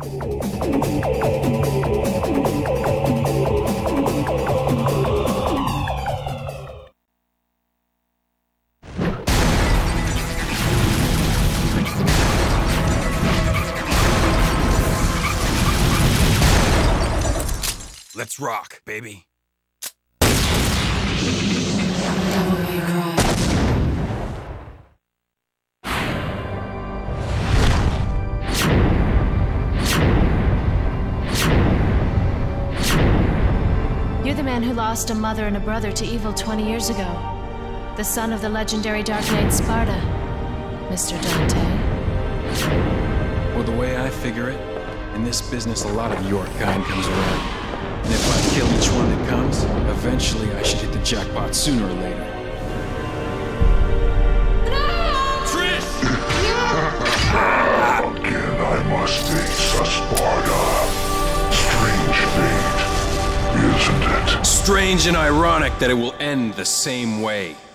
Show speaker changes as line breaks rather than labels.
Let's rock, baby.
You're the man who lost a mother and a brother to evil 20 years ago. The son of the legendary Dark Knight Sparta, Mr. Dante.
Well, the way I figure it, in this business a lot of your kind comes around. And if I kill each one that comes, eventually I should hit the jackpot sooner or later.
Trish!
Again I must face a Sparta. Strange fate, isn't it?
Strange and ironic that it will end the same way.